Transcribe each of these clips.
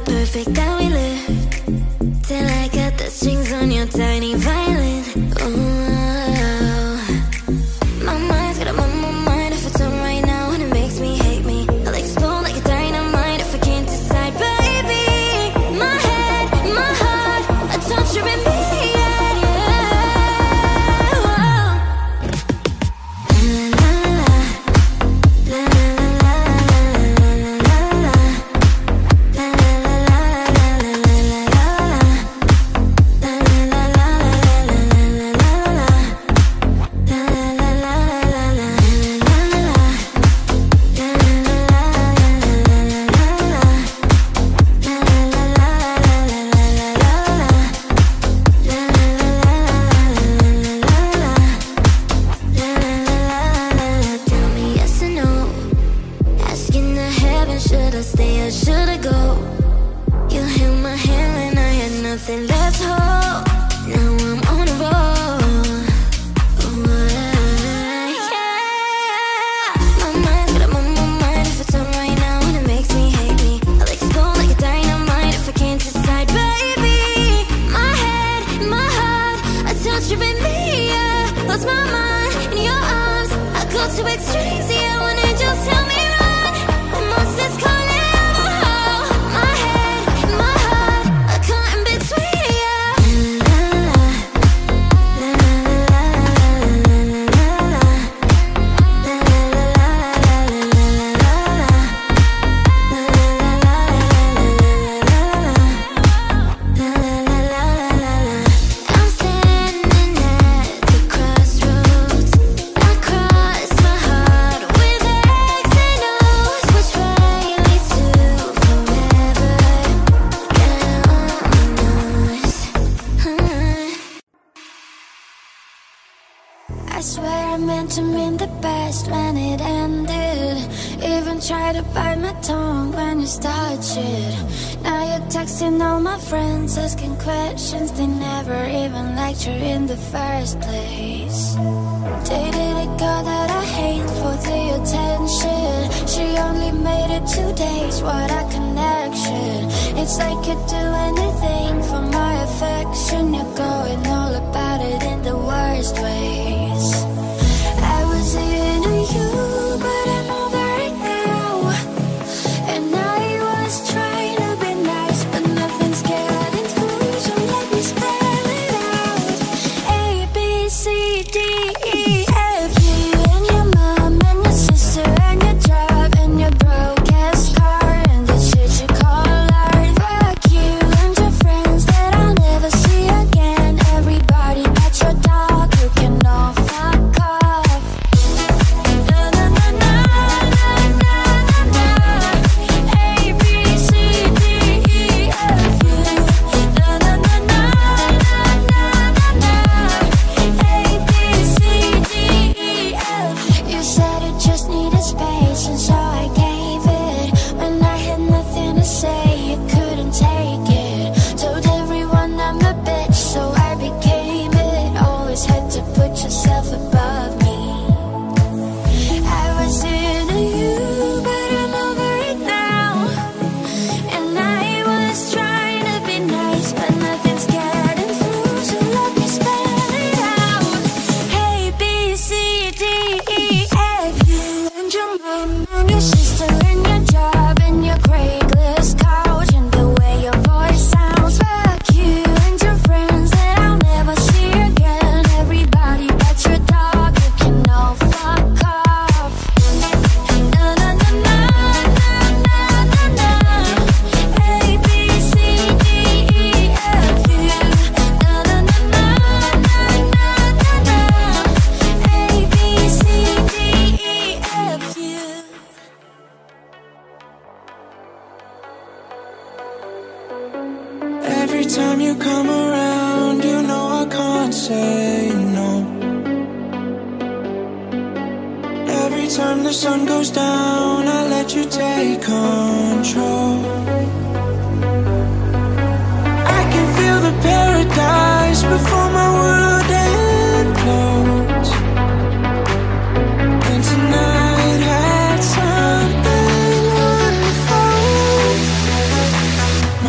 perfect that we lived, till I got the strings on your tiny violin. Oh, my mind's got a my mind if it's on right now, and it makes me hate me. I'll explode like a dynamite if I can't decide, baby. My head, my heart, a torturing me. Should I stay or should I go? You held my hand when I had nothing left to hold. Now I'm on a roll. Oh, yeah. My mind's got a my mind if it's on right now, and it makes me hate me. I'll explode like a dynamite if I can't decide, baby. My head, my heart, a torturing me, yeah. Lost my mind in your arms. I go to extremes, yeah. When angels tell me run, the monsters calling. My head, my heart, a caught in between, yeah. I'm standing at the crossroads. I cross my heart with X and O's. Which way leads to forever? Got on my nose. I swear I meant to mean the best when it ended. Even tried to bite my tongue when you started shit. Now you're texting all my friends, asking questions they never even liked you in the first place. Dated a girl that I hate for the attention. She only made it 2 days, what a connection. It's like you'd do anything for my affection. You're going all about it in the worst ways. I was into you, but I'm over it now. And I was trying to be nice, but nothing's getting through, so let me spell it out. A, B, C, D, E, F. You and your mom and your sister and your job and your broke-ass car and the shit you call art. Fuck you and your friends that I'll never see again. Everybody but your dog, you can all fuck off. Na na na na na na na. A, B, C, D, E, F, U. Na na na na na na na. A, B, C, D, E, F. You said you just needed space, and so I gave it. When I had nothing to say, you couldn't take it. Told everyone I'm a bitch, so I became it. Always had to put yourself above me. I was into you, but I'm over it now. And I was trying to be nice, but nothing's getting through, so let me spell it out. A, B, C, D, E, F. You and your mom and your sister and your job and your Craigslist couch and the way your voice sounds. Fuck you and your friends that I'll never see again. Everybody but your dog, you can all fuck off. Na na na na na na na na. A, B, C, D, E, F, U. Na na na na na na na na. A, B, C, D, E, F, U. Every time you come around, you know I can't say no. Every time the sun goes down, I let you take control. I can feel the paradise before my world implodes. And tonight had something wonderful.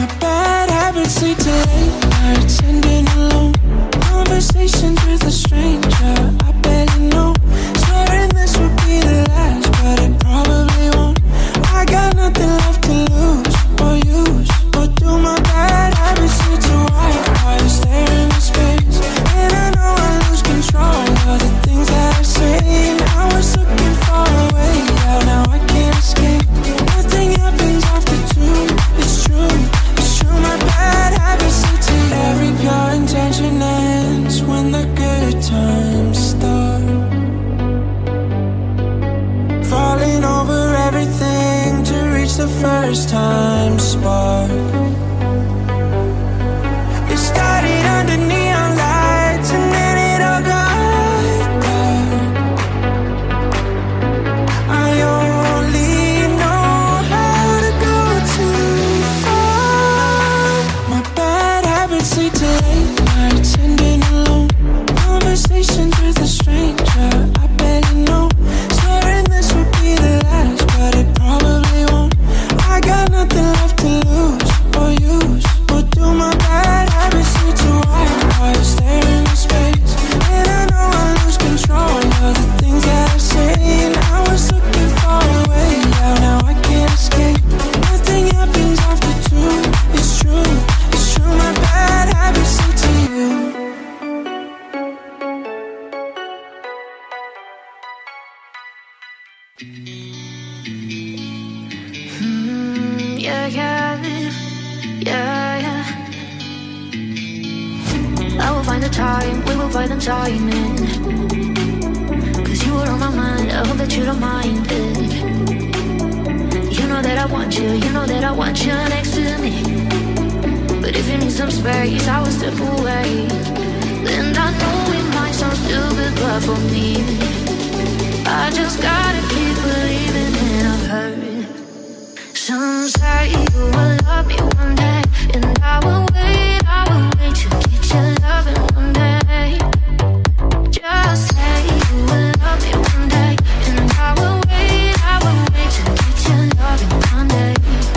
time, we will find the timing. Cause you were on my mind, I hope that you don't mind it. You know that I want you, you know that I want you next to me. But if you need some space, I will step away. And I know it might sound stupid, but for me, I just gotta keep believing. And I've heard some say you will love me one day, and I will wait to get your loving one day. Just say you will love me one day, and I will wait to get your loving one day.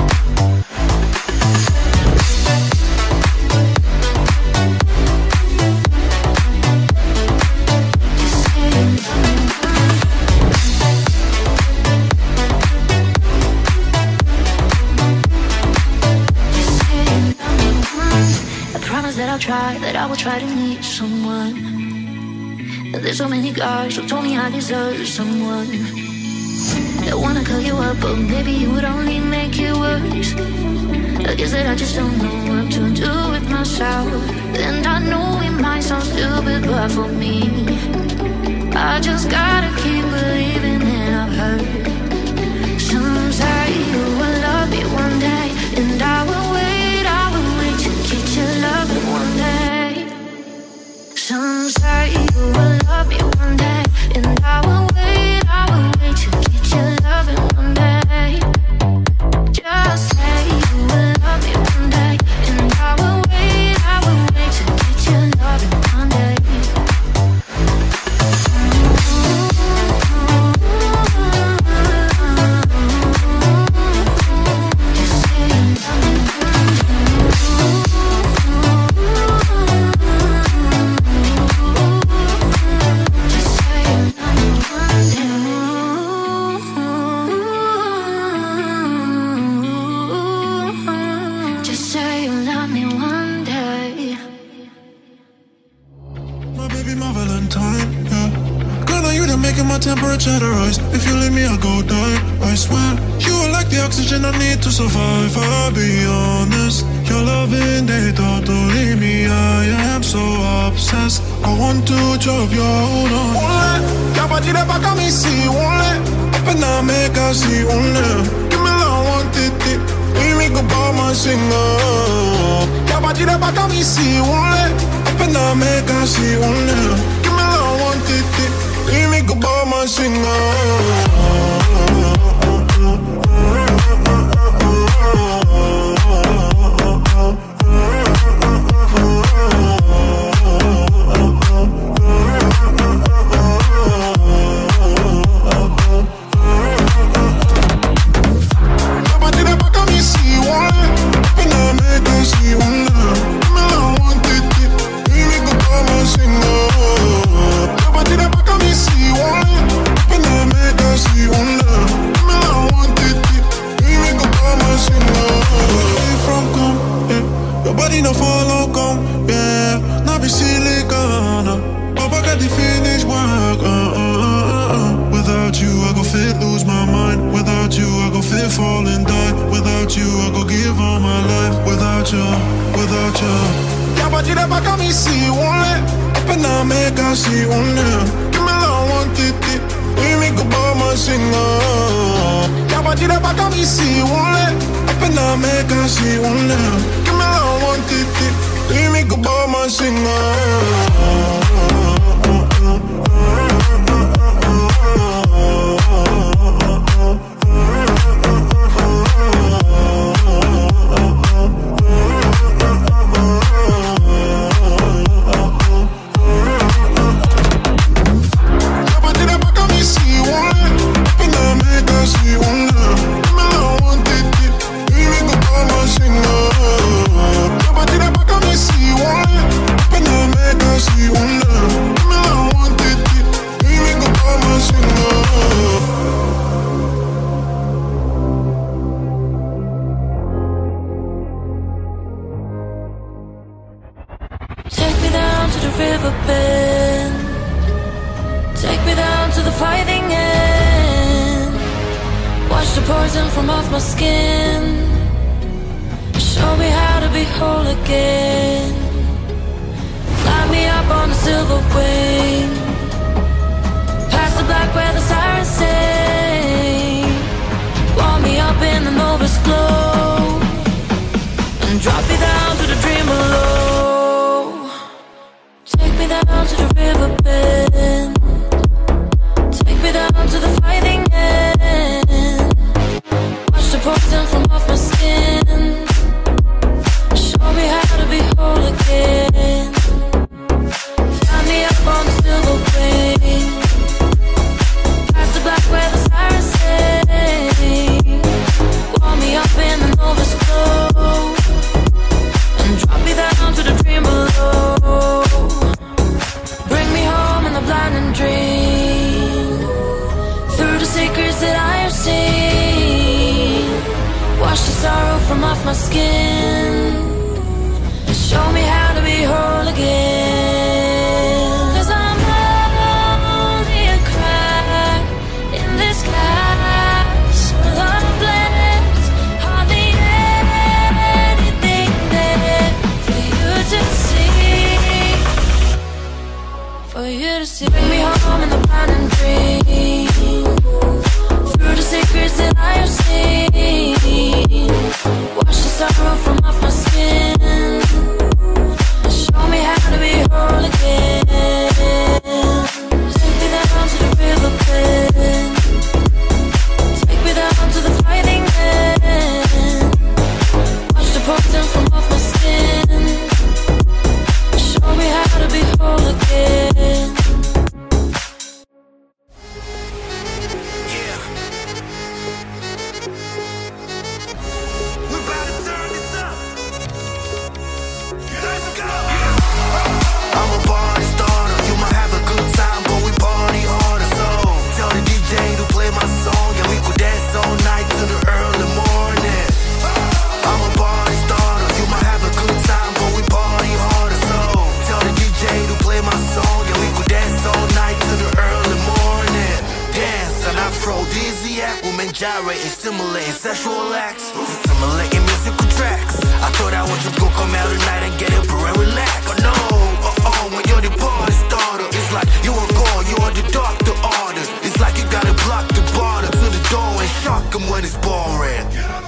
That I'll try, that I will try to meet someone. There's so many guys who told me I deserve someone that wanna call you up, but maybe it would only make it worse. I guess that I just don't know what to do with myself. And I know it might sound stupid, but for me, I just gotta keep believing. And I've heard some say you will love me one day, and I will wait to get your loving one day. Some say you will love me one day, and I will wait to get your loving one day. Just say you will love me one day, and I will wait to get your loving one day. Temperature to rise. If you leave me, I'll go die. I swear, you are like the oxygen I need to survive. I'll be honest, your loving they totally me. I am so obsessed. I want to drop your hold on. Your body that back on me, see, won't let. Up and down, make I see, won't let. Give me love, want it. Leave me go by my singer. Your body that back on me, see, won't let. Up and down, make I see, won't let. Give me love, want it. Leave me go by my singer. river bend. Take me down to the fighting end. Wash the poison from off my skin. Show me how to be whole again. Fly me me up on the silver wing, past the black where the sirens sing. Warm me up in the Nova's glow, and drop me down to the dream below. Take me down to the riverbed, take me down to the fighting end. Watch the poison from off my skin, show me how to be whole again. Fly me up on the silver wing, past the black where the sirens sing. Warm me up in the Nova's glow, and drop me down to the dream below. Bring me home in the blinding dream, through the secrets that I have seen. Wash the sorrow from off my skin, and show me how to be whole again. 'Cause I'm only a crack in this glass of bliss. Hardly anything there for you to see, for you to see. Bring me home in the blinding dream, through the secrets that I have seen. Wash the sorrow from off my skin, and show me how to be whole again. Take me down to the riverbed, take me down to the fighting end. Watch the poison from off my skin, show me how to be whole again. Gyrating, stimulating sexual acts, simulating musical tracks. I thought I was just gonna come out tonight and get up and relax. But no, when you're the party starter, it's like you are gone, you are the doctor order. It's like you gotta block the border to the door and shock him when it's boring.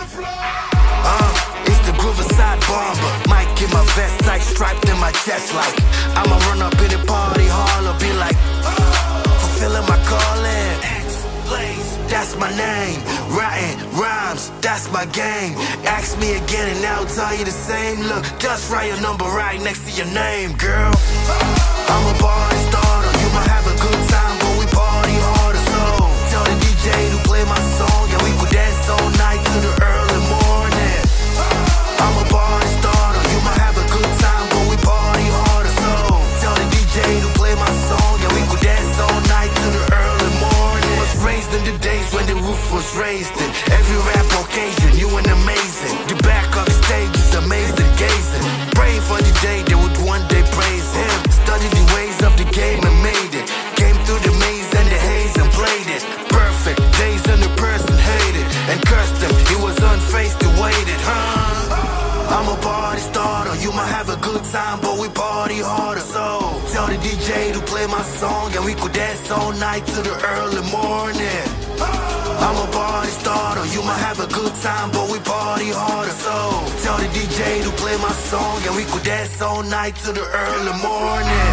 It's the Riverside bomber, Mike in my vest, tight striped in my chest. Like I'ma run up in the party hall, I'll be like, fulfilling my calling. That's my name, writing rhymes, that's my game. Ask me again and I'll tell you the same. Look, just write your number right next to your name, girl. I'm a party starter, you might have a good time, but we party harder. So tell the DJ to play my song, yeah, we could dance all night to the early morning. I'm a party starter, you might have a good time, but we party harder. So tell the DJ to play my song, yeah, we could dance all night to the early morning. Was raised in the days when the roof was raised in every rap occasion, new and amazing. The back of the stage is amazed and gazing, praying for the day they would one day praise him. Studied the ways of the game and made it. Came through the maze and the haze and played it. Perfect days and the person hated and cursed him. He was unfaced and waited, I'm a party starter, you might have a good time, but we party harder. So tell the DJ to play my song, and we could dance all night to the early morning. I'm a party starter, you might have a good time, but we party harder. So tell the DJ to play my song, and we could dance all night to the early morning.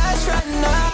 best friend now.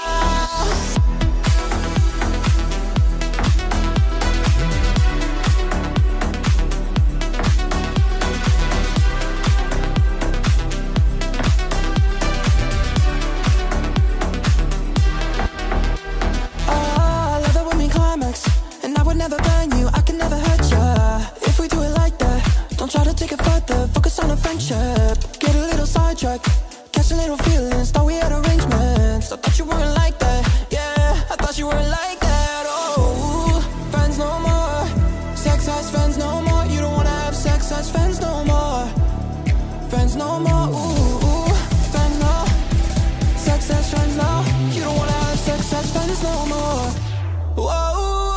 Never burn you, I can never hurt ya. If we do it like that, don't try to take it further. Focus on a friendship. Get a little sidetracked, catch a little feelings. Thought we had arrangements. I thought you weren't like that. Yeah, I thought you weren't like that. Oh, friends no more. Sex as friends no more. You don't wanna have sex as friends no more. Friends no more. Ooh, friends no. Sex as friends no. You don't wanna have sex as friends no more. Whoa.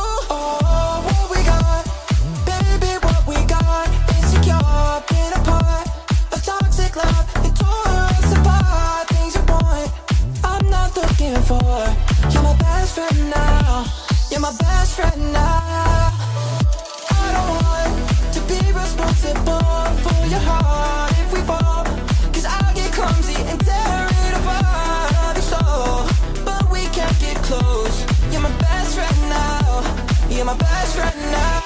You're my best friend now. You're my best friend now. I don't want to be responsible for your heart if we fall, 'cause I'll get clumsy and tear it apart. So, but we can't get close. You're my best friend now. You're my best friend now.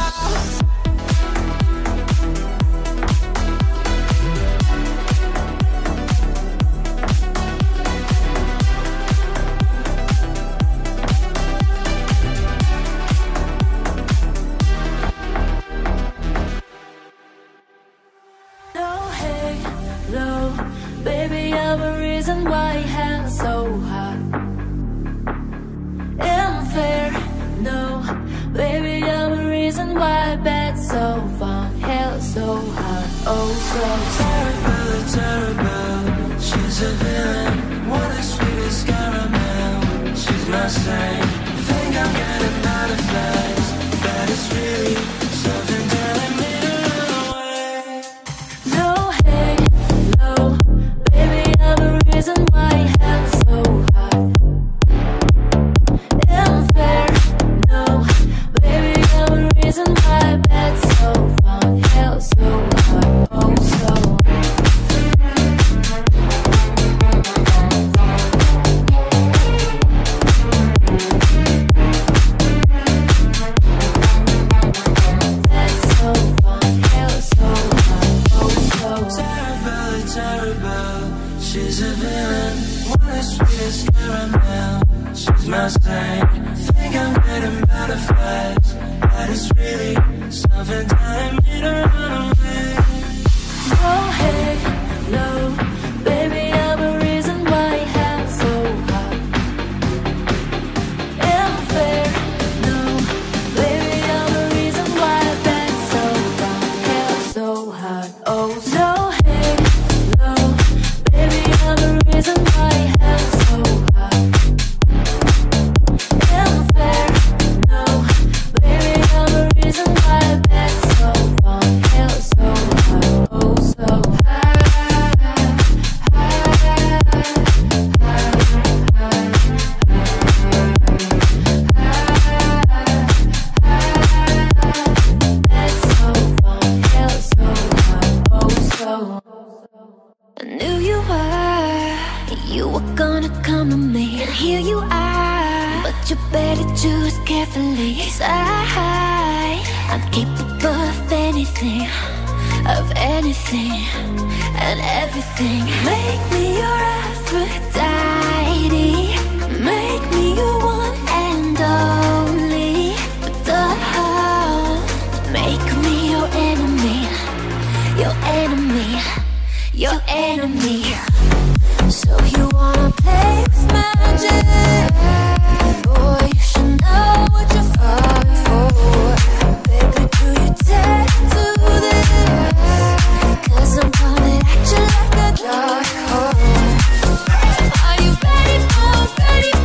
Why hands so hot? Unfair, no. Baby, I'm a reason why bed's so fun. Hell so hot, oh so terrible, terrible. She's a villain, what a sweet as caramel. She's my saint. Think I'm getting butterflies, but it's really something telling me to run away. No, hey, no. Baby, I'm a reason why hands so hot. Unfair, no. Baby, I'm a reason why bed's so fun. Hell so hot, oh so. She's a villain, what a sweet as caramel. She's my saint. Think I'm getting butterflies, but it's really something telling me to run away. Oh hey, no. Baby, I'm a reason why hands so hot. Unfair, no. Baby, I'm a reason why bed's so fun. Hell so hot, oh so hey, no. Baby, I'm the reason why hands so hot. Unfair, no. Baby, I'm the reason why bed's so fun. Hell so hot, oh so hot. Bed's so fun, hell so hot, oh so. I knew you were gonna come to me, and here you are. But you better choose carefully, 'cause I'm capable of anything and everything. Make me your Aphrodite, make me your one and only. But don't make me your enemy, your enemy, your enemy. So you wanna play with magic? Boy, you should know what you're falling for. Baby, do you dare to do this? 'Cause I'm coming at you like a dark horse. Are you ready for a perfect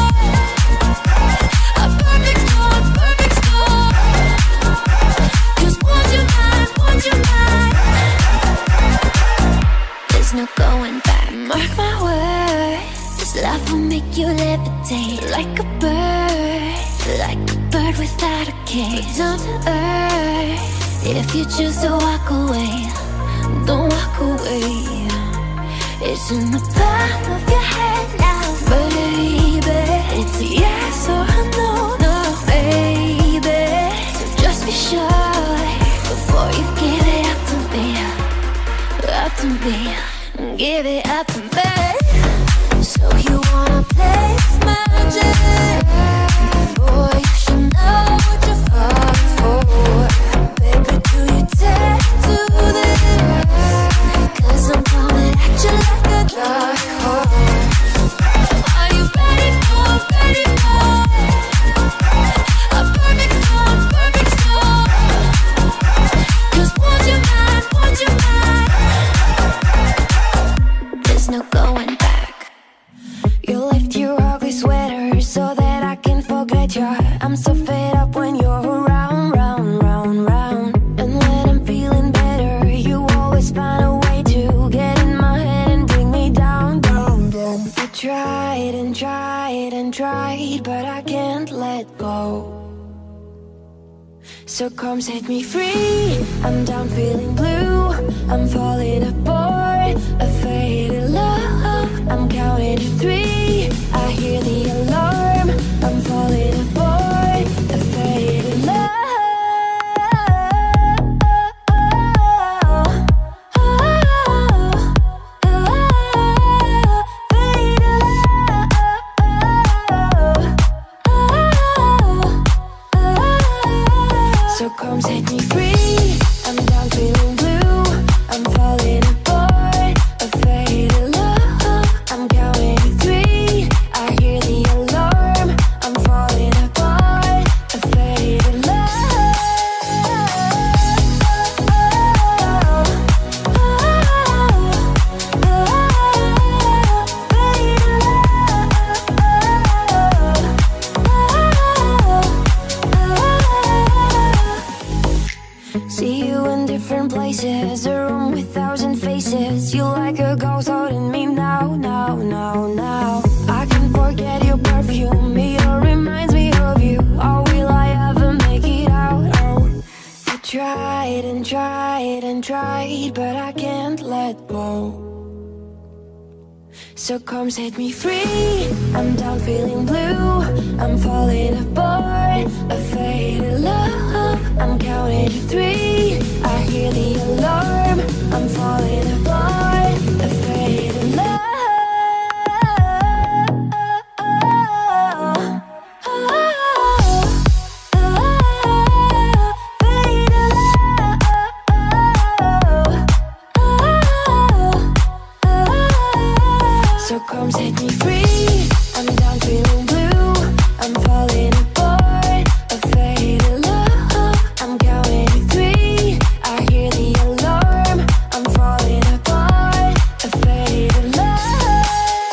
storm, perfect storm? 'Cause once you're mine, there's no going back. Mark my words, this love will make you levitate like a bird without a cage. Down to earth, if you choose to walk away, don't walk away. It's in the palm of your hand now. give it up to me. So you wanna play magic? Boy, you should know what you're falling for. Baby, do you dare do this? 'Cause I'm coming at you like a dark horse. Are you ready for a perfect storm? A perfect storm, perfect storm. 'Cause want you mine, there's no going back. You left your ugly sweater so that I can forget you. I'm so fed up when you're around, round, round, round. And when I'm feeling better, you always find a way to get in my head and bring me down, down, down. I tried and tried and tried, but I can't let go. So come set me free. I'm down feeling blue. I'm falling apart. A faded love. I'm counting to 3. I hear the alarm. I'm falling apart. A faded love. So come set me free. I'm down feeling blue. I'm falling apart. A faded love. I'm counting to 3. I hear the alarm. I'm falling apart. A faded love. See you in different places, a room with 1,000 faces. You like a ghost holding me now, now, now, now. I can forget your perfume, it all reminds me of you. Oh, will I ever make it out? Oh, I tried and tried and tried, but I can't let go. So come set me free. I'm down feeling blue. I'm falling apart. A faded love. I'm counting to 3. I hear the alarm. I'm falling apart. A faded love. So come set me free. I'm down feeling blue. I'm falling apart. A faded love. I'm counting to 3. I hear the alarm. I'm falling apart. A faded love.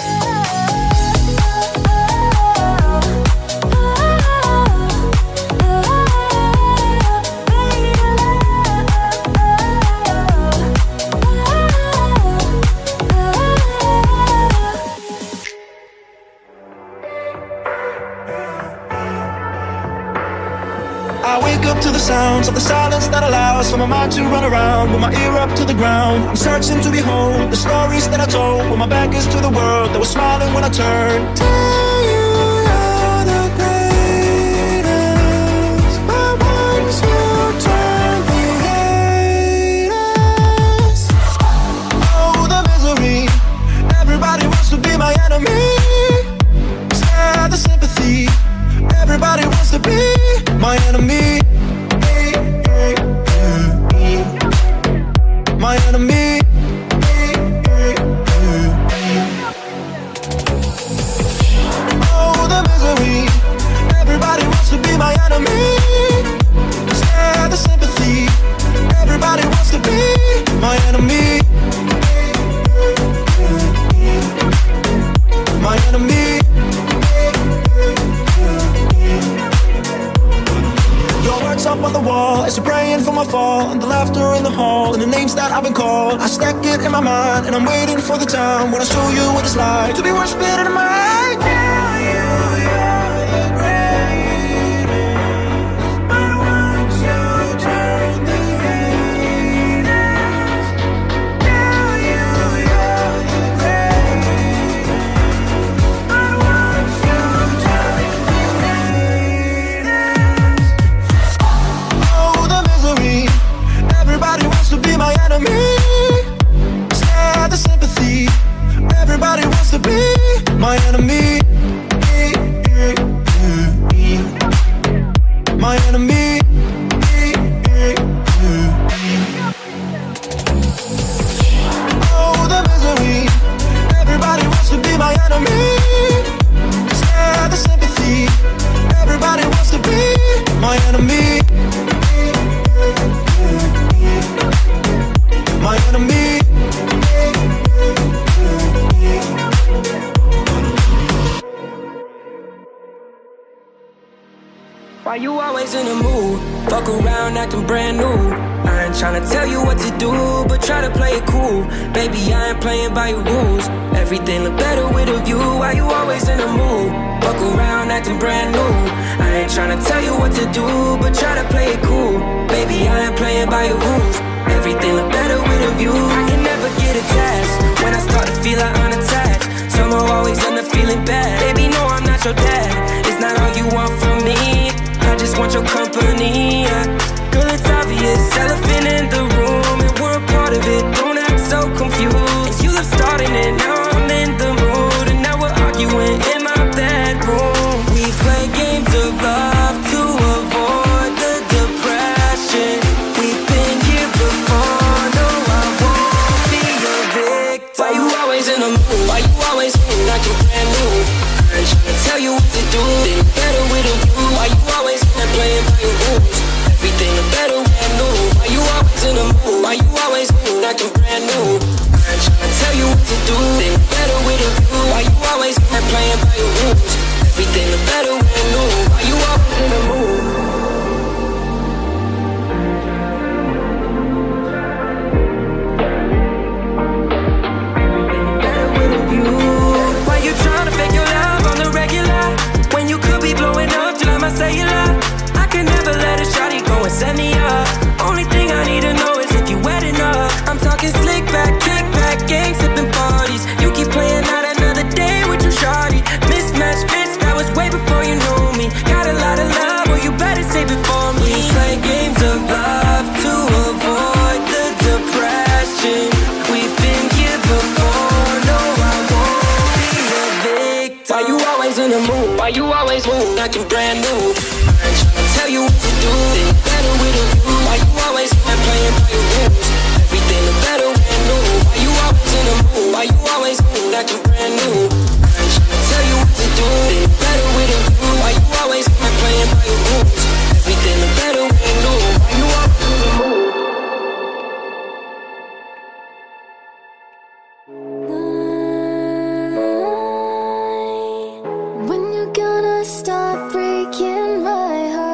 I wake up to the sounds of the silence that allows for my mind to run around with my ear up to the ground. I'm searching to behold the stories that I told when my back is to the world that was smiling when I turned. Tell you you're the greatest, but once you turn the haters. Oh, the misery. Everybody wants to be my enemy. Spare the sympathy. Everybody wants to be my enemy. My enemy. Oh, the misery. Everybody wants to be my enemy. Spare the sympathy. Everybody wants to be my enemy. My enemy. Your words up on the wall as you're praying for my fall, and the laughter in the hall, and the names that I've been called. I stack it in my mind, and I'm waiting for the time when I show you what it's like to be one spit in my eye. Tell you you're the greatest, but once you turn the haters. Tell you you're the greatest, but once you turn the haters. Oh, the misery. Everybody wants to be my enemy. Spare the sympathy. Why you always in the mood? Fuck around acting brand new. I ain't tryna tell you what to do, but try to play it cool. Baby, I ain't playing by your rules. Everything look better with a view. Why you always in the mood? Fuck around acting brand new. I ain't tryna tell you what to do, but try to play it cool. Baby, I ain't playing by your rules. Everything look better with a view. I can never get attached. When I start to feel I'm unattached, somehow always end up feeling bad. Baby, no, I'm not your dad. It's not all you want from me. I just want your company, yeah. Girl, it's obvious, elephant in the room, and we're a part of it. Don't act so confused. You love starting it, now I'm in the mood, and now we're arguing in my bedroom. We play games of love to avoid the depression. We've been here before, no, I won't be a victim. Why you always in the mood? Why you always like you're brand new? I ain't tryna tell you what to do, then better with a view. Why you always playing by your rules? Everything look better when new. Why you always in the mood? Why you always acting brand new? I ain't tryna tell you what to do, then better with a view. Why you always playing by your rules? Everything look better when new. Why you always in the mood? I can never let a shawty go and set me up. Only thing I need to know is if you wet enough. I'm talking slick back, kick back, gang sipping parties. You keep playing out another day with your shawty. Mismatch fits, that was way before you knew me. Got a lot of love, well you better save it for me. We play games of love to avoid the depression. We've been here before, no I won't be a victim. Why you always in the mood? Why you always move like you're brand new? Tell you what to do, then better with a view. Why you always playing by your rules? Everything look better when new. Why you always in the mood? Why you always like you're brand new? I ain't tryna tell you what to do, then better with a view. Why you always playing by your rules? Everything look better when new. Why you always in the mood? When you gonna stop breaking my heart?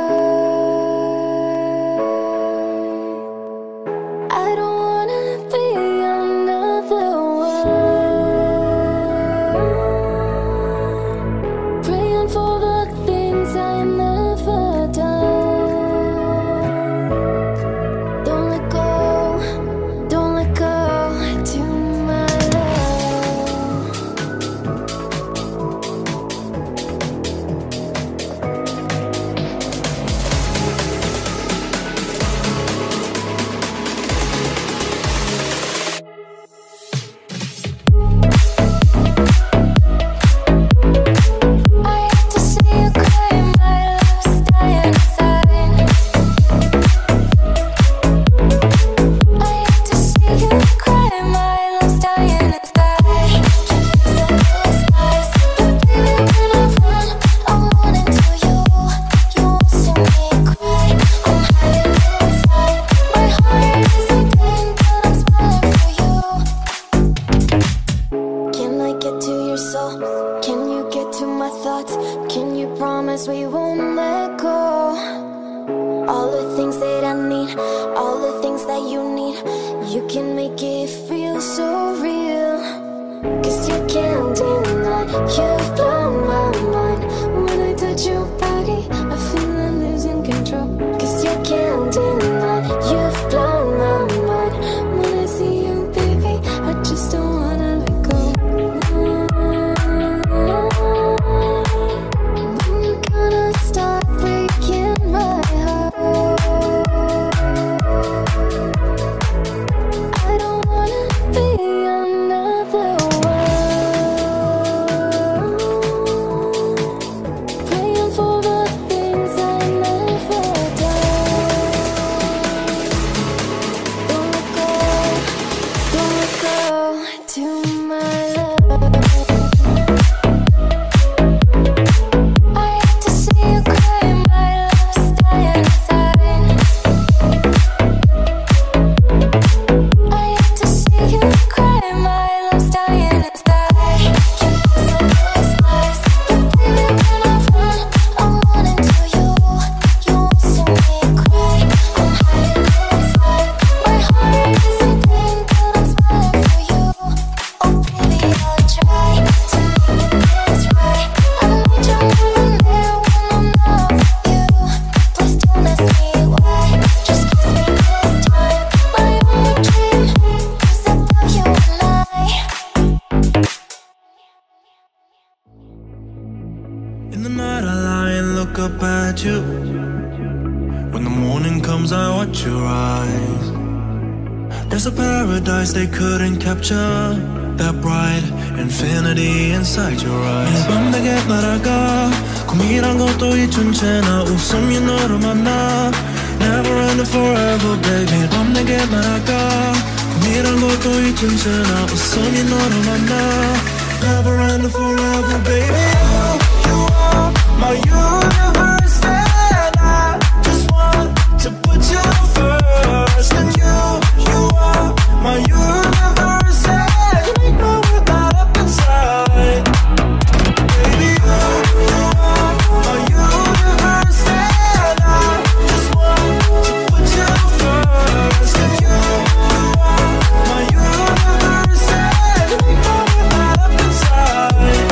In the night I lie and look up at you. When the morning comes I watch your eyes. There's a paradise they couldn't capture, that bright infinity inside your eyes. 매일 밤 내게 날아가 고민한 것도 잊은 채 나 웃으며 너를 만나. Never ending forever baby. 매일 밤 내게 날아가 고민한 것도 잊은 채 나 웃으며 너를 만나. Never ending forever baby. You are my universe and I just want to put you first. And you are my universe and you make my world light up inside. Baby, you are my universe and I just want to put you first. And you are my universe and you make my world light up inside.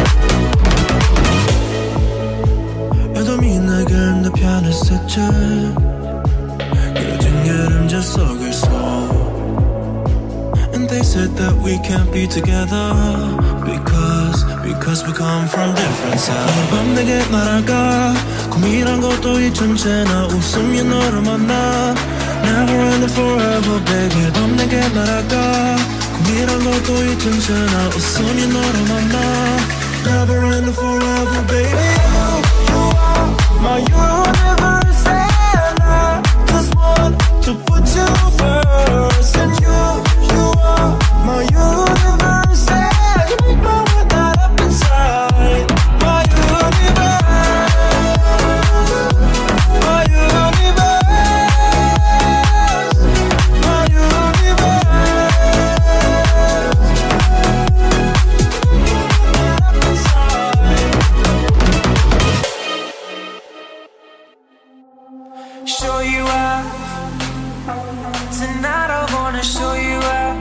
여dom이 내겐 내 편을 썼지. 이뤄진 그림자 속에서. And they said that we can't be together because we come from different sides. 매일 밤 내게 날아가 고민한 것도 잊은 채 나 웃으며 너를 만나. Never ending forever baby. 매일 밤 내게 날아가 고민한 것도 잊은 채 나 웃으며 너를 만나. Never ending forever baby. You are my universe and I just want to put you first. And you are my universe and you make my world light up inside. My universe, my universe, my universe. Show you out. Tonight I wanna show you out.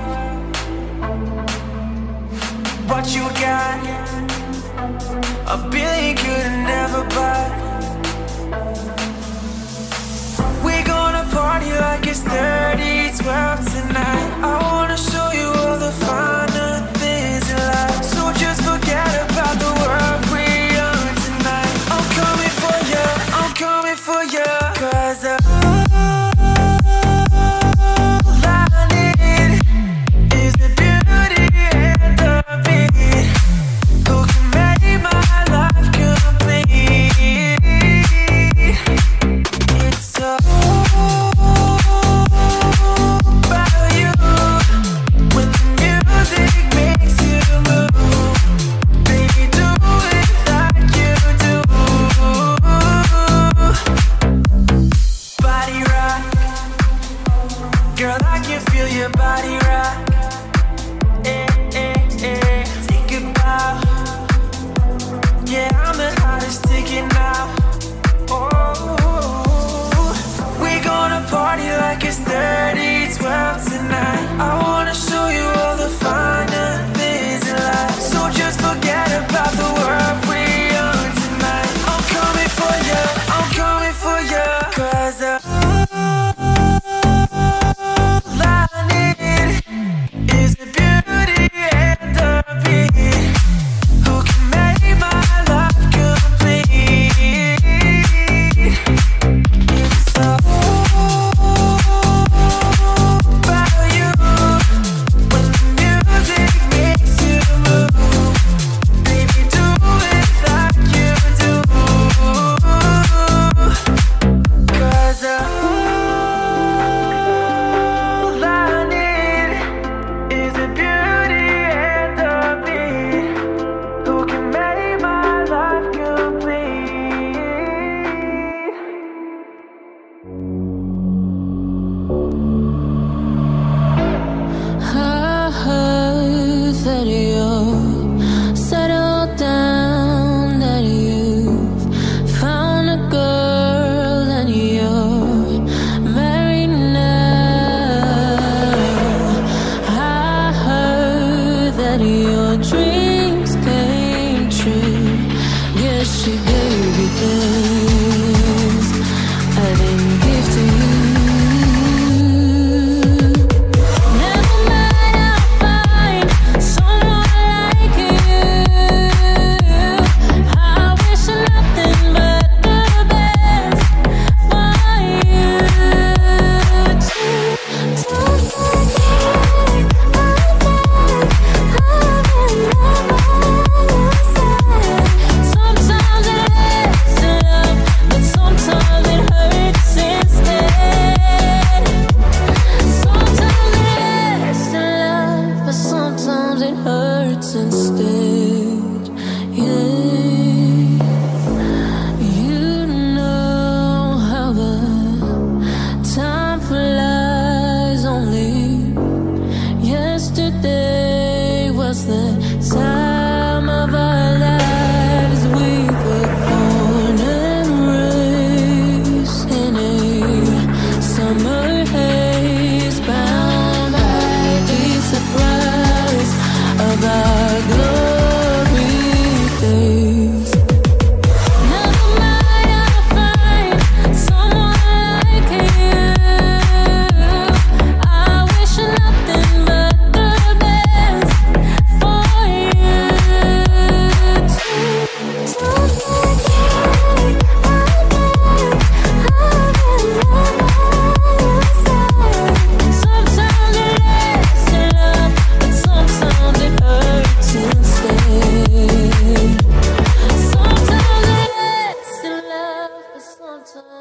What you got, a billion could never buy. We're gonna party like it's 30-12 tonight. I wanna show you all the finer things in life. So just forget about the world we own tonight. I'm coming for you, I'm coming for you. 'Cause Wishing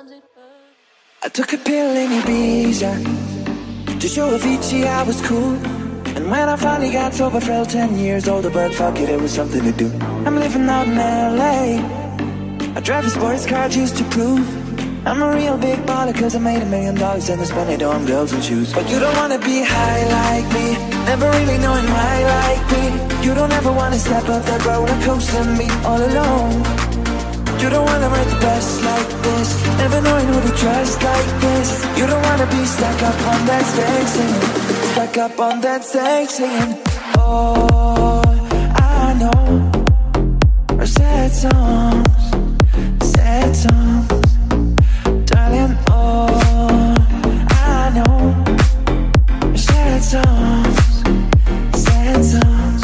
I took a pill in Ibiza to show Avicii I was cool. And when I finally got sober, felt 10 years older, but fuck it, it was something to do. I'm living out in LA. I drive a sports car just to prove I'm a real big baller, cause I made $1 million and I spent it on girls and shoes. But you don't wanna be high like me, never really knowing why like me. You don't ever wanna step up that roller coaster and be all alone. You don't wanna ride the bus like this, never knowing who to trust like this. You don't wanna be stuck up on that stage singing, stuck up on that stage singing. Oh, I know are sad songs, sad songs, darling. Oh, I know are sad songs, sad songs.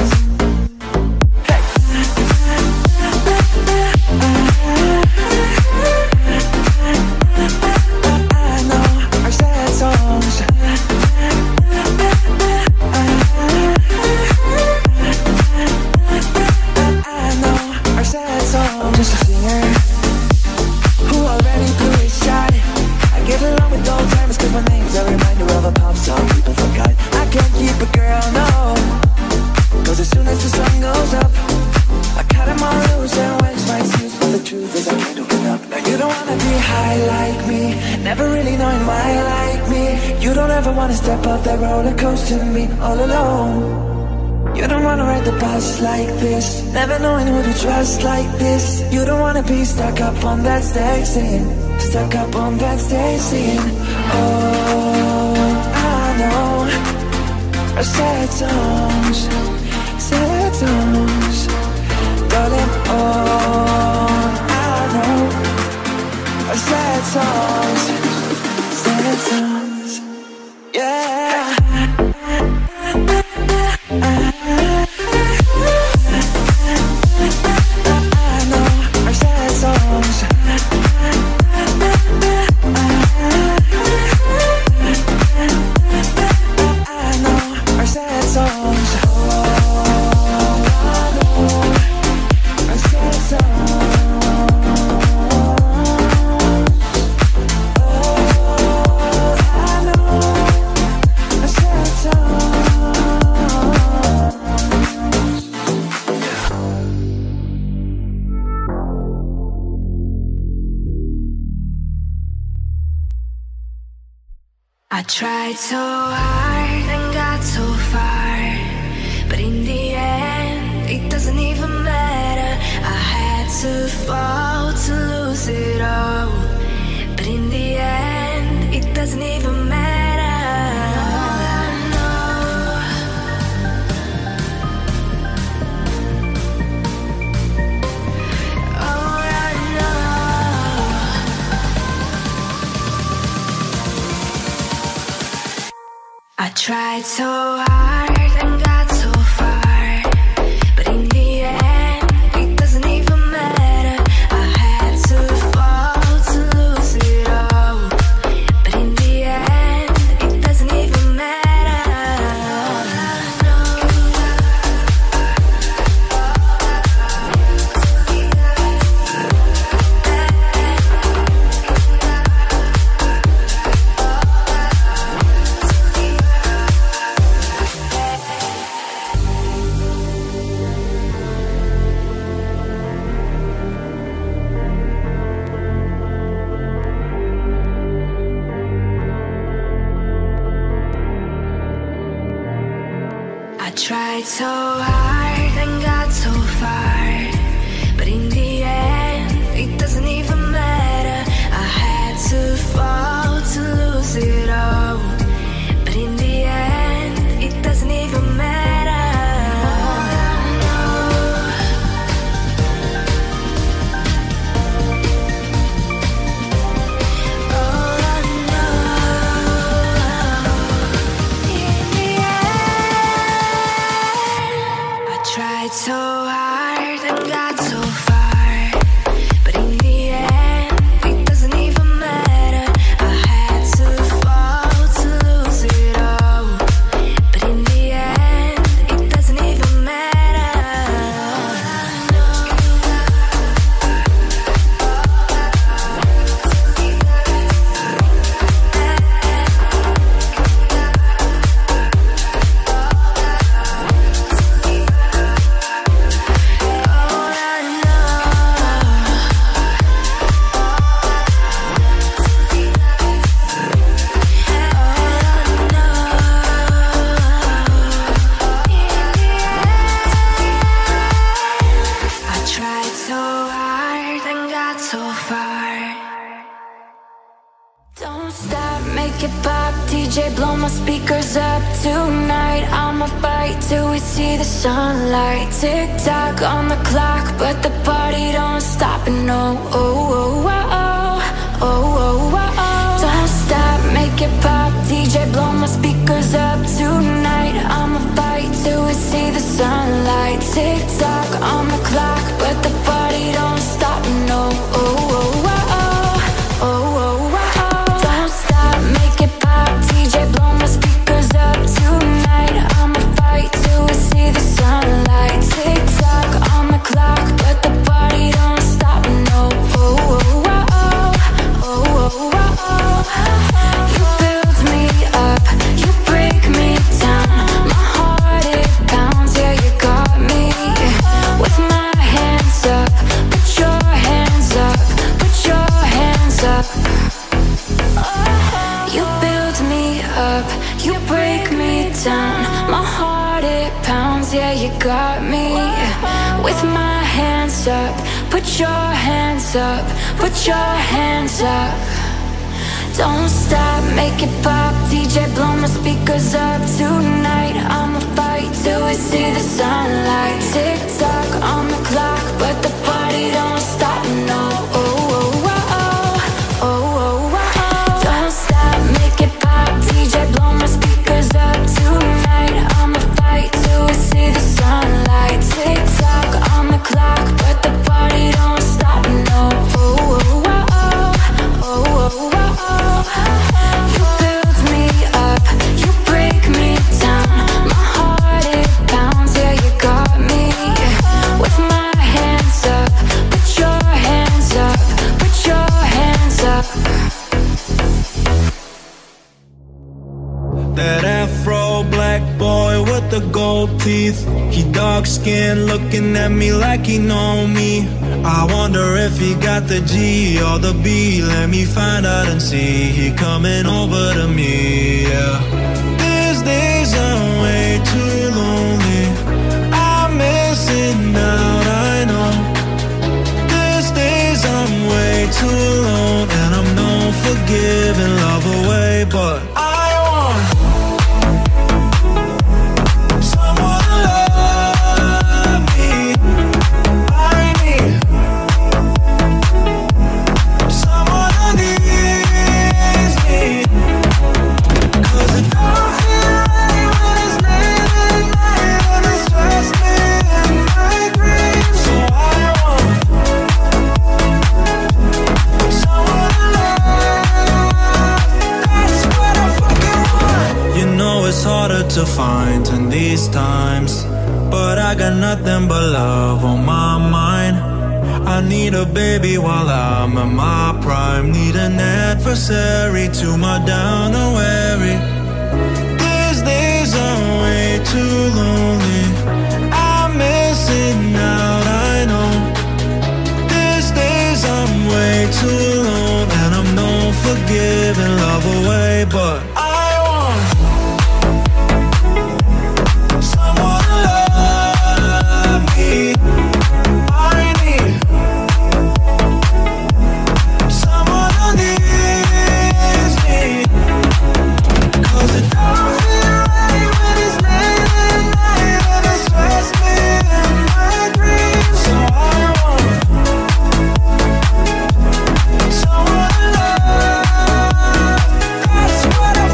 All alone. You don't wanna ride the bus like this, never knowing who to trust like this. You don't wanna be stuck up on that stage singing, stuck up on that stage singing. Oh, I know are sad songs, sad songs, darling. Oh, I know are sad songs, sad songs, yeah. I tried so hard and got so far, but in the end, it doesn't even matter. I had to fall to lose it all, but in the end, it doesn't even matter. I tried so hard and got so far, but in the end, it doesn't even matter. I had to fall to lose it all, but in the end, it doesn't even matter. I tried so hard and got so far, but in the end, it doesn't even matter. I had to fall to lose it all, but in the end, it doesn't even matter. so far. Don't stop, make it pop, DJ blow my speakers up tonight. I'ma fight till we see the sunlight. Tick tock on the clock, but the party don't stop. And no, oh, oh, oh, oh, oh, oh, oh, oh. Don't stop, make it pop, DJ blow my speakers up tonight. I'ma fight till we see the sunlight. Tick tock on the clock, but the party don't stop. And no, oh, oh, oh, oh, oh, oh, oh. Make it pop, DJ blow my speakers up tonight. I'ma fight till we see the sunlight. Tick tock on the clock, but the party don't stop. No, oh, oh, oh, oh, oh, oh, oh. You build me up, you break me down. My heart it pounds, yeah you got me. With my hands up, put your hands up, put your hands up. You build me up, you break me down. My heart it pounds, yeah you got me. With my hands up, put your hands up, put your hands up. Don't stop, make it pop, DJ blow my speakers up tonight. I'ma fight till we see the sunlight. Tick tock on the clock, but the party don't stop. No, oh, oh, oh, oh, oh, oh, oh. Don't stop, make it pop, DJ blow my speakers up tonight. I'ma fight till we see the sunlight. Tick tock on the clock, but the party don't stop. No, oh, oh, oh, oh, oh, oh, oh. You build me up, you break me down. My heart it pounds, yeah you got me. With my hands up, put your hands up, put your hands up. That afro black boy with the gold teeth. He dark skinned looking at me like he know me. I wonder if he got the G or the B. Let me find out and see. He coming over to me, yeah. These days I'm way too lonely. I'm missing out, I know. These days I'm way too alone. And I'm known for giving love away, but I want someone to love me. I need someone who needs me. 'Cause it don't feel right when it's late at night and it's just me and my dreams. So I want someone to love. That's what I fucking want. You know it's harder to find in these times, but I got nothing but love on my mind. I need a baby while I'm in my prime. Need an adversary to my down and weary. These days I'm way too lonely. I'm missing out, I know. These days I'm way too alone. And I'm known for giving love away, but I want someone to love me. I need someone who needs me. 'Cause it don't feel right when it's late at night and it's just me and my dreams. So I want someone to love. That's what I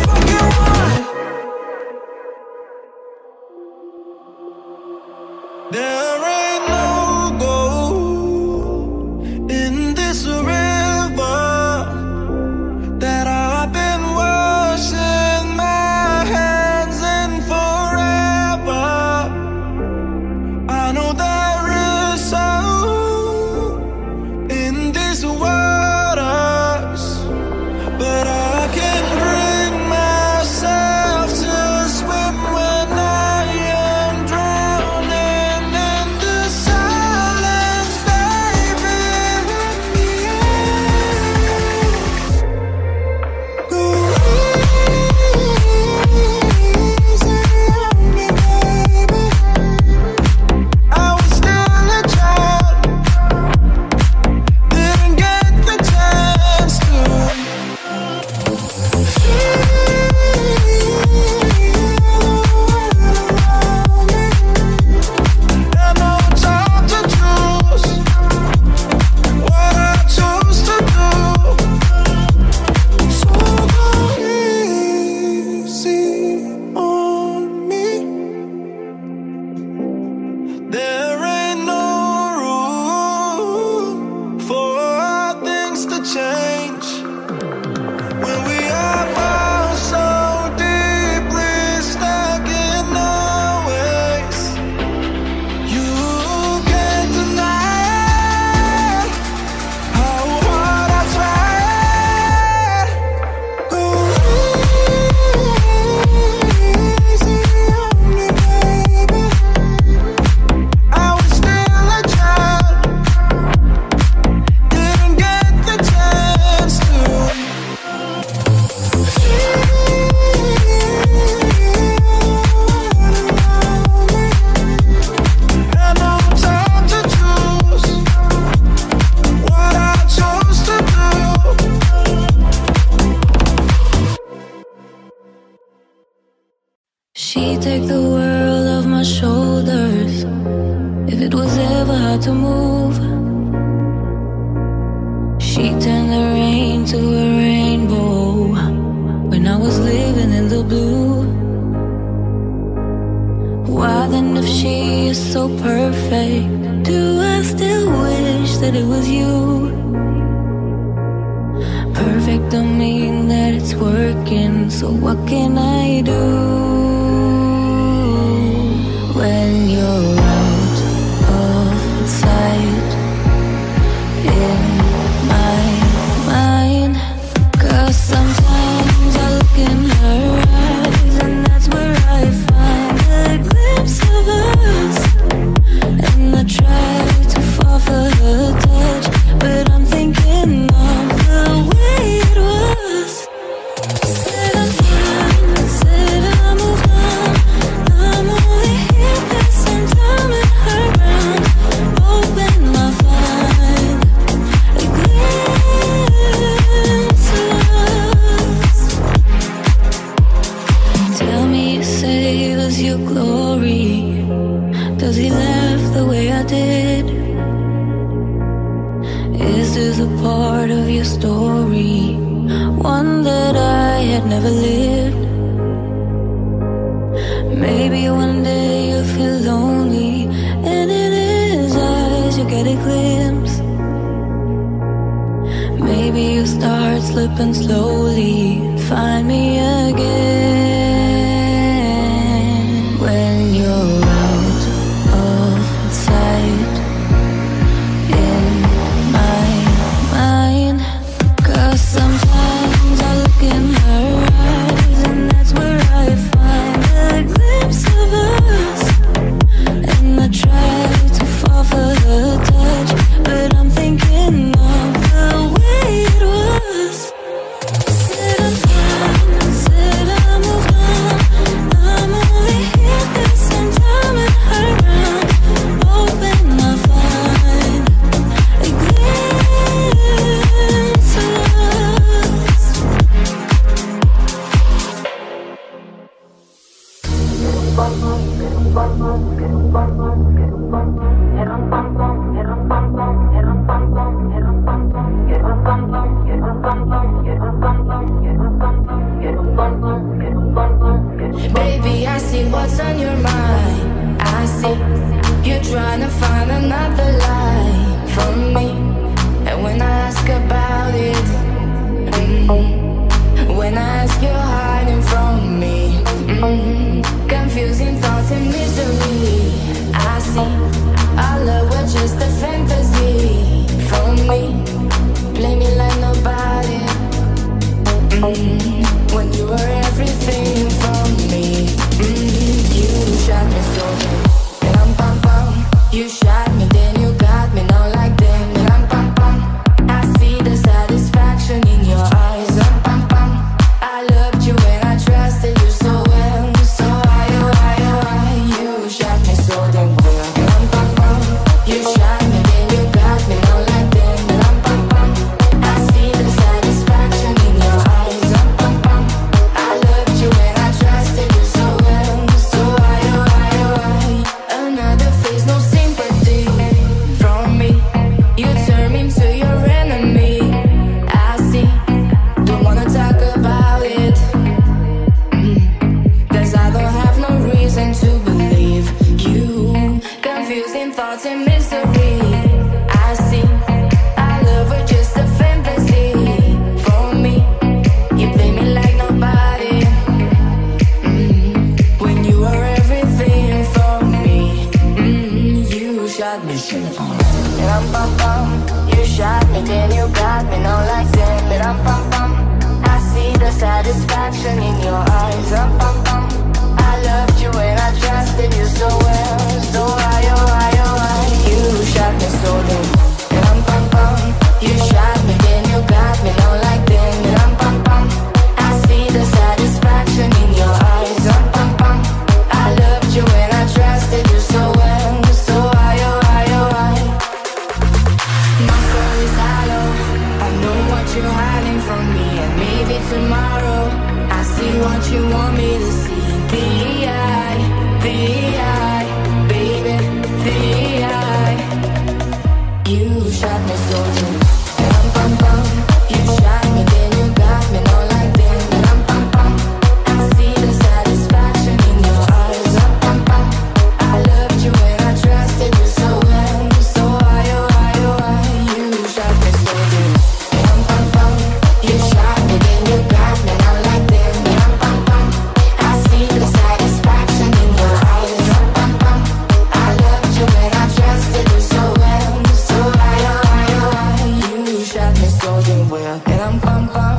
wants to change when we are both so deeply stuck in our ways. You can't deny how hard I tried. Go easy on me, baby. I was still a child, didn't get the chance to feel around me. And no time to choose what I chose to do. She'd take the world off my shoulders if it was ever hard to move. She'd turn the rain to a rainbow when I was living in the blue. Why then, if she is so perfect, do I still wish that it was you? Perfect don't mean that it's working, so what can I do when you're out of sight in my mind? 'Cause sometimes I look in her eyes, and that's where I find a glimpse of us. And I try to fall for her touch, but I'm thinking of the way it was. Said I'm fine, said I moved on. I'm only here 'cause sometime in her ground. Open my find a glimpse of us. Tell me you say it was your glory. Does he laugh the way I did? Is this a part of your story, one that I had never lived? Maybe one day you'll feel lonely, and in his eyes you'll get a glimpse. Maybe you'll start slipping slowly, find me again when you're out of sight in my mind. 'Cause sometimes I look in her eyes, and that's where I find a glimpse of us. And I try to fall for her touch, but I'm thinking of the way it was. Said I'm fine, said I moved me, then you got me. Now like them, pam pam. I see the satisfaction in your eyes. Pam pam. I loved you and I trusted you so well. So why, oh why, oh why? You shot me so then. Pam pam pam. You shot me, then you got me. Now like them, pam pam. I see the satisfaction in your eyes. Pam pam. I loved you and I trusted you so well. So why, oh why, oh why? My soul is hollow. I know what you're hiding from me, and maybe tomorrow I see what you want me to see. The eye, baby, the eye. You shot me so deep. Pam pam pam. You shot me, then you got me. Not like them. Pam pam pam. I see the satisfaction in your eyes. Pam pam. I loved you and I trusted you so well. So why, oh why, oh why? You shot me so deep. Pam pam pam. You shot me, then you got me. Not like them. Pam pam pam. I see the satisfaction in your eyes. Pam pam. I loved you and I trusted you so well. So why, oh why, oh why? You shot me so damn well. And I'm pam pam.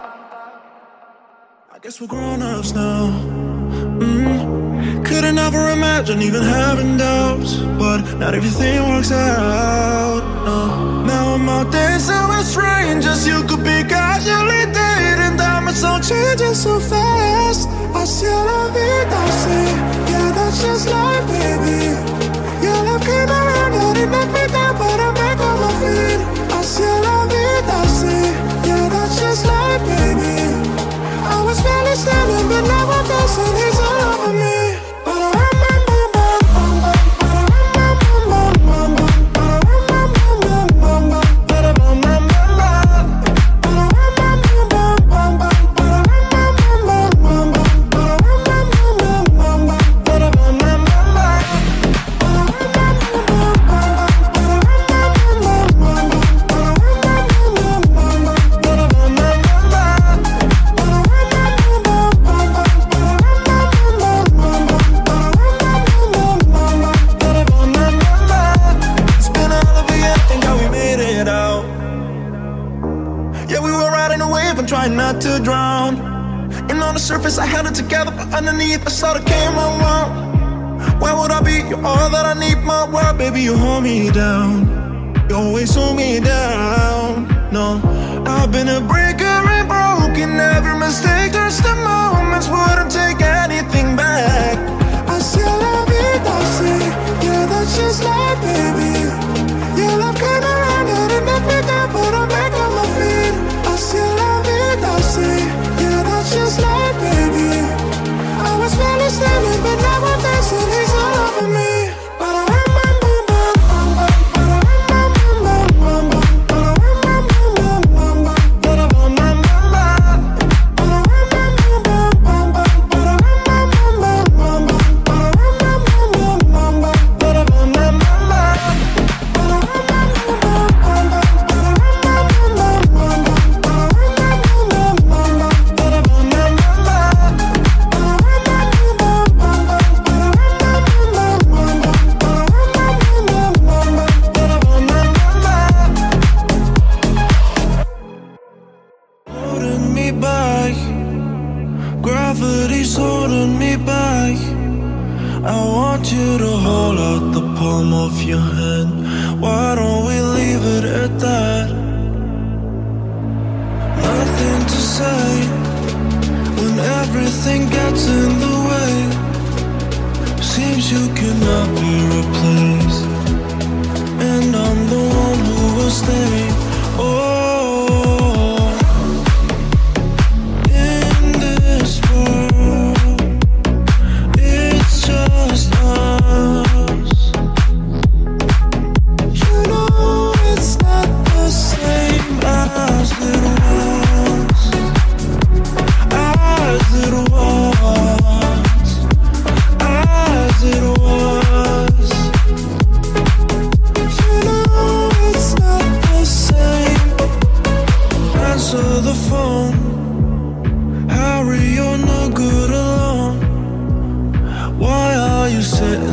I guess we're grown-ups now. Couldn't ever imagine even having doubts, but not everything works out. No. Now I'm out dancing with strangers. You could be casually dating. Diamonds don't changing so fast. I see la vida, I see. Yeah, that's just life, baby. Your love came around and it knocked me down, but I'm back on my feet. I see la vida, I see. Yeah, that's just life, baby. I was barely standing, but now I'm dancing. He's all over me. Trying not to drown. And on the surface I held it together, but underneath I saw the came undone. Where would I be? You're all that I need, my world, baby. You hold me down. You always hold me down. No, I've been a breaker and broken. Every mistake turns to moments. Wouldn't take anything back. I see la vida, I see. Yeah, that's just life, baby. Your love came around and it knocked me down, but I'm back on my feet. I see la vida, I see. Yeah, that's just life, baby. I was barely standing, but now I'm dancing. He's all over me. Gravity's holding me back. I want you to hold out the palm of your hand. Why don't we leave it at that? Nothing to say when everything gets in the way. Seems you cannot be replaced, and I'm the one who will stay. Oh,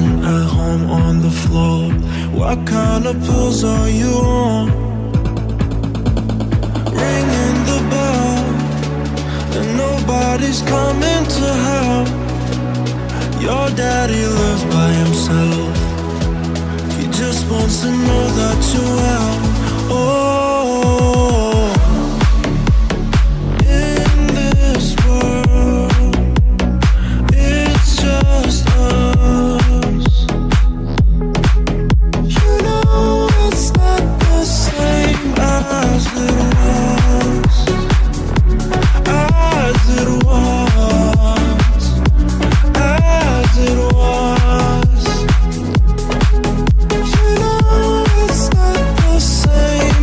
what kind of pills are you on? Nobody's coming to help. Your daddy lives by himself. He just wants to know that you're well. Oh, in this world, it's just us. You know it's not the same as it was. As it was. As it was. You know it's not the same.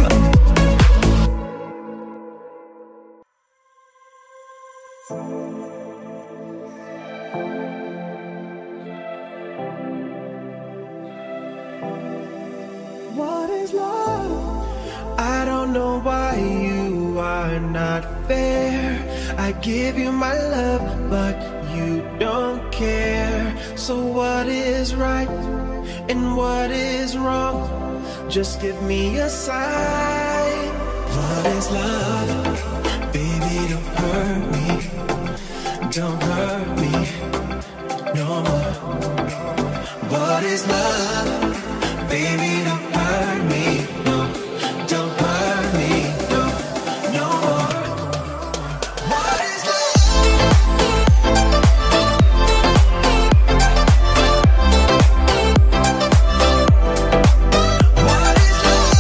What is love? I don't know why you are not fair. I give you my love, but you don't care. So what is right and what is wrong? Just give me a sign. What is love? Baby, don't hurt me. Don't hurt me no more. What is love? Baby, don't hurt me. No, don't hurt me. No, no more. What is love? What is love?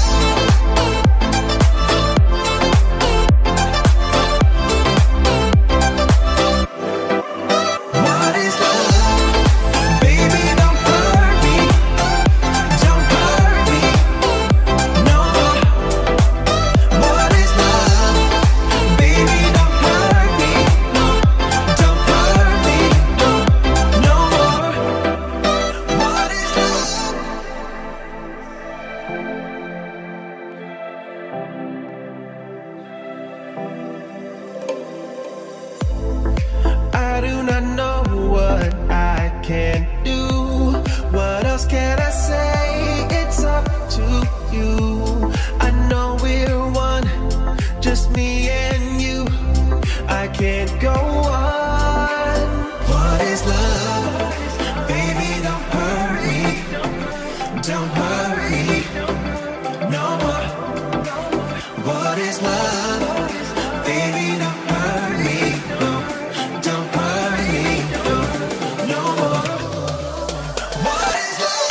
What is love? Baby, don't hurt me. Don't hurt me no more. What is love? Baby, don't hurt me. No, don't hurt me. No, no more. What is love? I do not know what I can do. What else can I say? It's up to you. I know we're one, just me and you. I can't go on. What is love? Baby, don't hurt me. Don't hurt me no more. What is love? Baby, don't hurt me. No, don't hurt me. No, no more. What is love?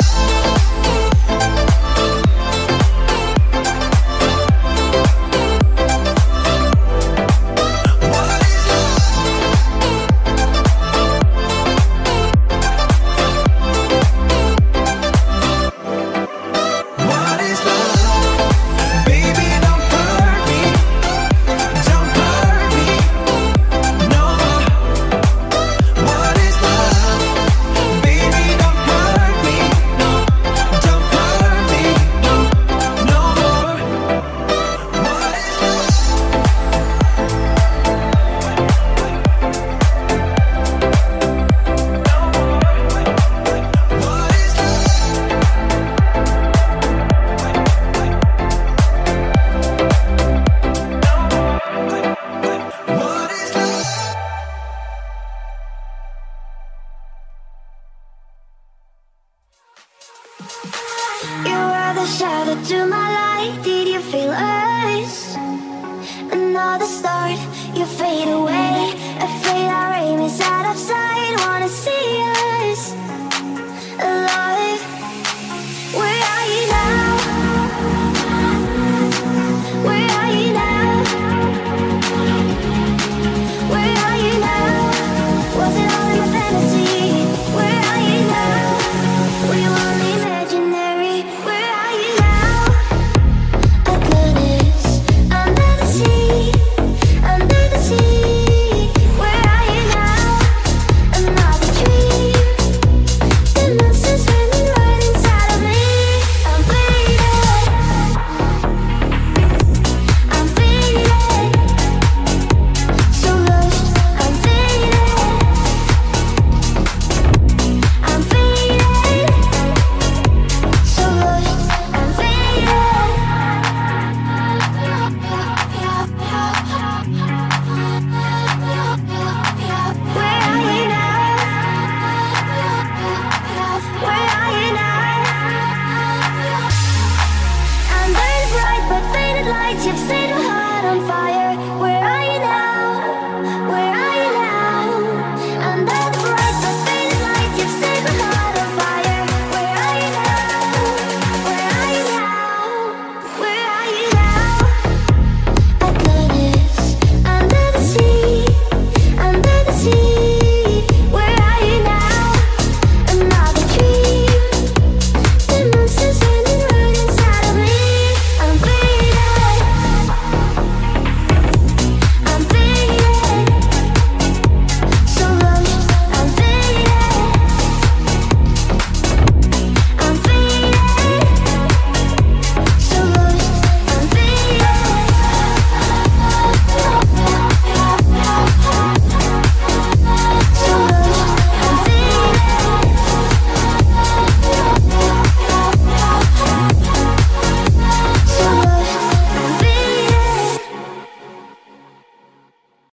What is love? What is love? Baby, don't hurt me. on fire.